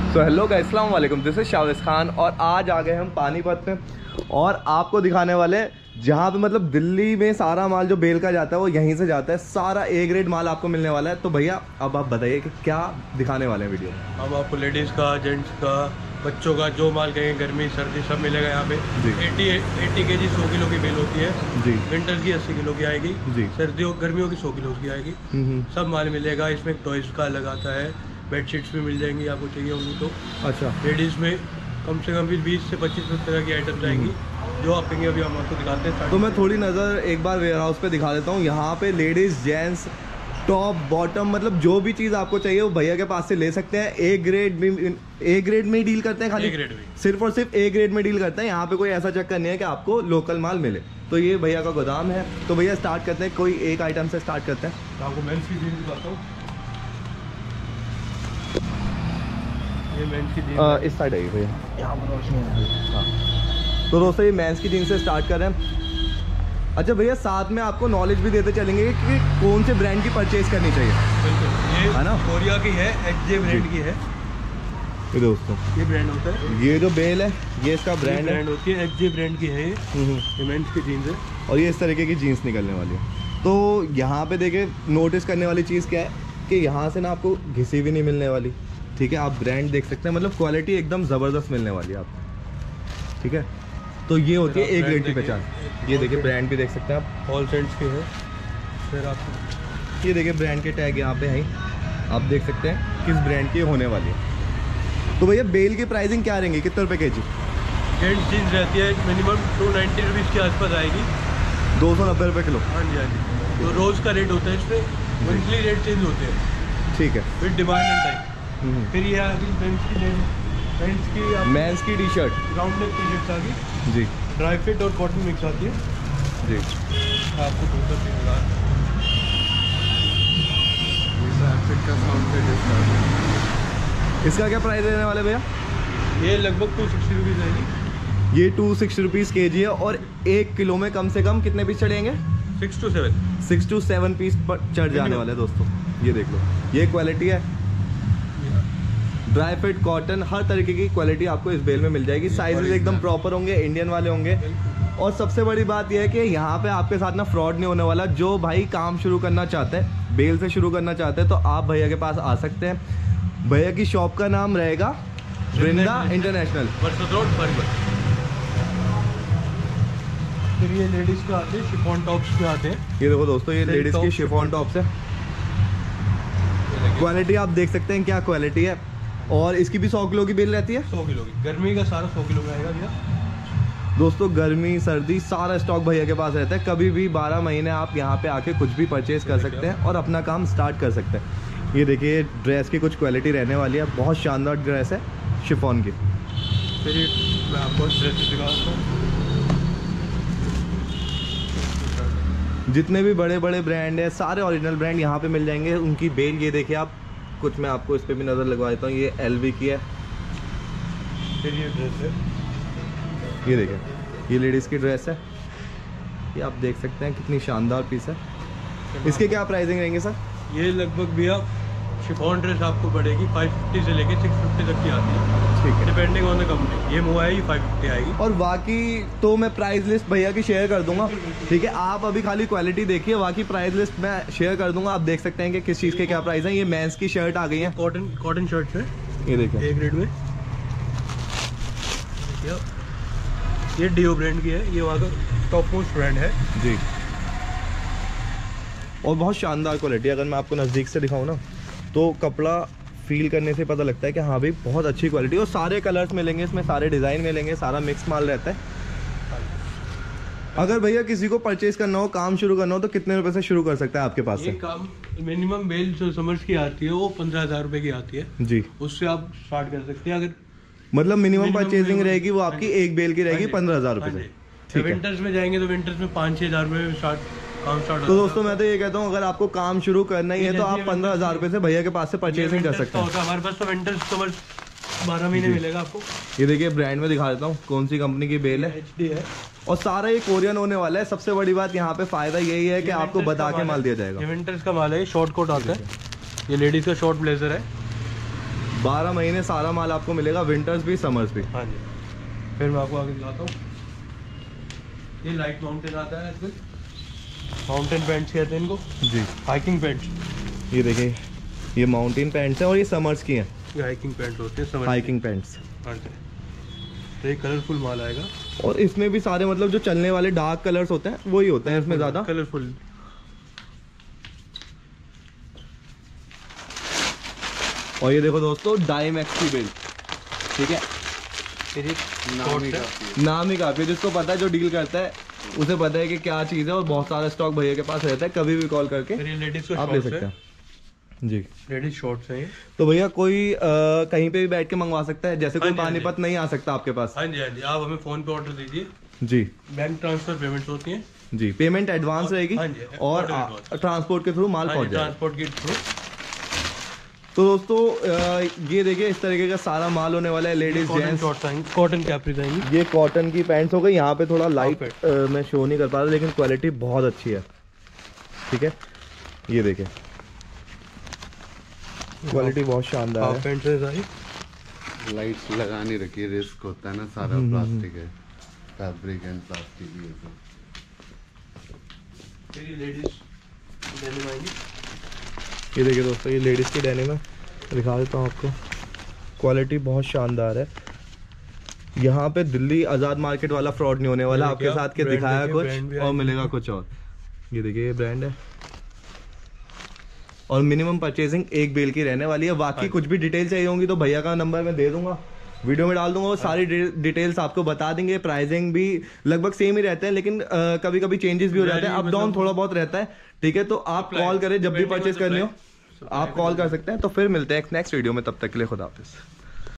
So hello guys, अस्सलाम वालेकुम, this is Chavez Khan और आज आ गए हम पानीपत में और आपको दिखाने वाले जहाँ पे मतलब दिल्ली में सारा माल जो बेल का जाता है वो यहीं से जाता है। सारा ए ग्रेड माल आपको मिलने वाला है। तो भैया अब आप बताइए कि क्या दिखाने वाले हैं वीडियो में। हम आपको लेडीज़ का, जेंट्स का, बच्चों का जो माल कहेंगे, गर्मी सर्दी सब मिलेगा यहाँ पे। 80 kg 100 किलो की बेल होती है जी। विंटर की 80 किलो की आएगी जी। सर्दियों गर्मियों की 100 किलो की आएगी। सब माल मिलेगा। इसमें टॉयज का अलग आता है, बेडशीट्स भी मिल जाएंगी आपको चाहिए होंगी तो। अच्छा, लेडीज़ में कम से कम भी 20 से 25 तरह की आइटम जाएंगी जो आप कहेंगे। अभी हम आपको दिखाते हैं। तो मैं थोड़ी नज़र एक बार वेयर हाउस पे दिखा देता हूँ। यहाँ पे लेडीज़, जेंट्स, टॉप, बॉटम, मतलब जो भी चीज़ आपको चाहिए वो भैया के पास से ले सकते हैं। ए ग्रेड में ही डील करते हैं, खाली सिर्फ और सिर्फ ए ग्रेड में डील करते हैं। यहाँ पे कोई ऐसा चक्कर नहीं है कि आपको लोकल माल मिले। तो ये भैया का गोदाम है। तो भैया स्टार्ट करते हैं, कोई एक आइटम से स्टार्ट करते हैं। तो आपको मेंस की जीन्स दिखाता हूँ। ये मेंस की जीन्स इस साइड है भैया, यहाँ पर रोशनी है। हाँ, तो दोस्तों ये मेंस की जीन्स से स्टार्ट कर रहे हैं। अच्छा भैया, साथ में आपको नॉलेज भी देते चलेंगे कि कौन से ब्रांड की परचेज करनी चाहिए। बिल्कुल, ये है ना, कोरिया की है, एचजे ब्रांड की है। ये दोस्तों ये ब्रांड होता है। ये जो बेल है ये इसका ब्रांड होती है, एचजे ब्रांड की है। ये मेंस की जीन्स है और ये इस तरीके की जीन्स निकलने वाली है। तो यहाँ पे देखे नोटिस करने वाली चीज़ क्या है कि यहाँ से ना आपको घिसी भी नहीं मिलने वाली। ठीक है, आप ब्रांड देख सकते हैं, मतलब क्वालिटी एकदम ज़बरदस्त मिलने वाली है आपको। ठीक है, तो ये होती है ए ग्रेड की पहचान। ये देखिए ब्रांड भी देख सकते हैं आप, ऑल सेंट्स की है। फिर आप ये देखिए ब्रांड के टैग यहाँ पे है, आप देख सकते हैं किस ब्रांड की होने वाली है। तो भैया बेल की प्राइसिंग क्या रहेंगी, कितने रुपए केजी? जेंट्स जीन्स रहती है मिनिमम 290 रुपीज़ के आसपास आएगी। 290 रुपये किलो। हाँ जी, हाँ जी। तो रोज़ का रेट होता है, इसमें मंथली रेट चेंज होते हैं। ठीक है, विद डिमांड एंड टाइम। फिर ये आ गई मेंस की T shirt, round neck T shirt आ गई जी। ड्राई फिट और कॉटन मिक्स आती है जी। आपको 2-3 इसका क्या प्राइस रहने वाले भैया? ये लगभग 260 रुपीज़ आएगी। ये 260 रुपीज़ केजी है और 1 किलो में कम से कम कितने पीस चढ़ेंगे? 6 to 7 पीस चढ़ जाने वाले दोस्तों। ये देख लो, ये क्वालिटी है। ड्राई फिट, कॉटन, हर तरीके की क्वालिटी आपको इस बेल में मिल जाएगी। साइजेस एकदम प्रॉपर होंगे, इंडियन वाले होंगे। और सबसे बड़ी बात यह है कि यहाँ पे आपके साथ ना फ्रॉड नहीं होने वाला। जो भाई काम शुरू करना चाहते हैं, बेल से शुरू करना चाहते हैं, तो आप भैया के पास आ सकते हैं। भैया की शॉप का नाम रहेगा वृंदा इंटरनेशनल, फिर ये लेडीज़ के आते हैं, शिफॉन टॉप्स पे आते हैं। ये देखो दोस्तों, ये लेडीज़ की शिफॉन टॉप्स है। क्वालिटी आप देख सकते हैं क्या क्वालिटी है। और इसकी भी 100 किलो की बेल रहती है। 100 किलो की, गर्मी का सारा 100 किलो का आएगा भैया। दोस्तों गर्मी सर्दी सारा स्टॉक भैया के पास रहता है। कभी भी 12 महीने आप यहाँ पे आके कुछ भी परचेज कर सकते हैं और अपना काम स्टार्ट कर सकते हैं। ये देखिए ड्रेस की कुछ क्वालिटी रहने वाली है, बहुत शानदार ड्रेस है शिफॉन की। फिर मैं आपको ड्रेस दिखाता हूँ। जितने भी बड़े बड़े ब्रांड है, सारे ओरिजिनल ब्रांड यहाँ पे मिल जाएंगे। उनकी बेल ये देखिए आप, कुछ मैं आपको इस पे भी नज़र लगवा देता हूँ। ये LV की है। फिर ये ड्रेस है, ये देखिए, ये लेडीज़ की ड्रेस है। ये आप देख सकते हैं कितनी शानदार पीस है। इसके क्या प्राइसिंग रहेंगे सर? ये लगभग भैया शिफॉन ड्रेस आपको पड़ेगी 550 से लेके 650 तक की आती है। ठीक है, डिपेंडिंग ऑन द कंपनी। ये मोबाइल 550 आएगी। और बाकी तो मैं प्राइस लिस्ट भैया की शेयर कर दूंगा। ठीक है, आप अभी खाली क्वालिटी देखिए, बाकी प्राइस लिस्ट मैं शेयर कर दूंगा। आप देख सकते हैं कि किस चीज़ के क्या प्राइस है। ये मेंस की शर्ट आ गई है, कॉटन शर्ट है। ये देखिए ए ग्रेड में, ये डियो ब्रांड की है। ये वहाँ का टॉप मोस्ट ब्रांड है जी। और बहुत शानदार क्वालिटी। अगर मैं आपको नज़दीक से दिखाऊँ ना तो कपड़ा फील करने से पता लगता है कि हाँ भाई बहुत अच्छी क्वालिटी। और सारे कलर्स मिलेंगे इसमें, सारे डिज़ाइन मिलेंगे, सारा मिक्स माल रहता है। अगर भैया किसी को परचेज करना हो, काम शुरू करना हो, तो कितने रुपए से शुरू कर सकता है आपके पास से? काम मिनिमम बेल जो समर्स की आती है वो 15,000 रुपए की आती है जी। उससे आप स्टार्ट कर सकते हैं। अगर मतलब मिनिमम परचेजिंग रहेगी वो आपकी एक बेल की रहेगी 15,000 रुपए से। ठीक है, विंटर्स में जाएंगे तो विंटर्स में 5-6 हज़ार रुपए में काम स्टार्ट। तो दोस्तों मैं तो ये कहता हूँ, अगर आपको काम शुरू करना ही है तो आप 15,000 रुपए से भैया के पास से परचेजिंग कर सकते हैं। हमारे पास तो विंटर्स कवर 12 महीने मिलेगा आपको। ये देखिए ब्रांड में दिखा देता हूँ कौन सी कंपनी की बेल है। HD है और सारा ये कोरियन होने वाला है। सबसे बड़ी बात यहाँ पे फायदा यही है कि आपको बता के माल दिया जाएगा। ये विंटर्स का माल है, शॉर्ट कोट आता है। ये लेडीज का शॉर्ट ब्लेजर है 12 महीने सारा माल आपको मिलेगा, विंटर्स भी समर्स भी। हाँ जी। फिर मैं आपको आगे दिखाता हूँ, ये लाइट माउंटेन आता है आजकल, माउंटेन पैंट्स कहते हैं इनको जी, हाइकिंग पैंट्स। ये देखिए ये माउंटेन पैंट्स हैं और ये समर्स की हैं, ये हाइकिंग पैंट होते हैं, हाइकिंग पैंट्स। हाँ जी। तो ये कलरफुल माल आएगा, और इसमें भी सारे मतलब जो चलने वाले डार्क कलर्स होते हैं वही होते हैं इसमें ज़्यादा कलरफुल। और ये देखो दोस्तों डाइमैक्स की बेल्ट, ठीक है, नाम ही काफी है, जिसको पता है जो डील करता है उसे पता है कि क्या चीज़ है, और बहुत सारा स्टॉक भैया के पास रहता है, कभी भी कॉल करके आप ले सकते हैं जी। लेडीज शॉर्ट्स हैं ये। तो भैया कोई कहीं पे भी बैठ के मंगवा सकता है, जैसे कोई पानीपत नहीं आ सकता आपके पास? हाँ जी, हाँ जी, आप हमें फोन पे ऑर्डर दीजिए जी, बैंक ट्रांसफर पेमेंट्स होती हैं जी, पेमेंट एडवांस रहेगी। हाँ जी, और ट्रांसपोर्ट के थ्रू माल पहुंच जाएगा, ट्रांसपोर्ट के थ्रू। तो दोस्तों ये देखिए इस तरीके का सारा माल होने वाला है, लेडीज जेंट्स। कॉटन कैप्रीज आएंगी, ये कॉटन की पैंट्स हो गई, यहाँ पे थोड़ा लाइट मैं शो नहीं कर पा रहा, लेकिन क्वालिटी बहुत अच्छी है, ठीक है, ये देखिए क्वालिटी बहुत शानदार है। पैंट सारी लाइट्स लगा नहीं रखी, रिस्क होता है ना, सारा प्लास्टिक है, फैब्रिक एंड प्लास्टिक ही है। ये लेडीज डेनिम आएंगी, ये देखिए दोस्तों ये लेडीज़ की डेनिम है, दिखा देता हूँ आपको, क्वालिटी बहुत शानदार है। यहाँ पे दिल्ली आज़ाद मार्केट वाला फ्रॉड नहीं होने वाला आपके साथ, के दिखाया कुछ और मिलेगा कुछ और। ये देखिए ये ब्रांड है, और मिनिमम परचेजिंग एक बेल की रहने वाली है। बाकी कुछ भी डिटेल चाहिए होंगी तो भैया का नंबर मैं दे दूंगा, वीडियो में डाल दूंगा, वो सारी डिटेल्स आपको बता देंगे। प्राइसिंग भी लगभग सेम ही रहते हैं, लेकिन कभी कभी चेंजेस भी हो जाते हैं, अप डाउन थोड़ा बहुत रहता है, ठीक है। तो आप कॉल करें जब भी परचेज करनी हो, आप कॉल कर सकते हैं। तो फिर मिलते हैं नेक्स्ट वीडियो में, तब तक के लिए खुदा हाफिज़।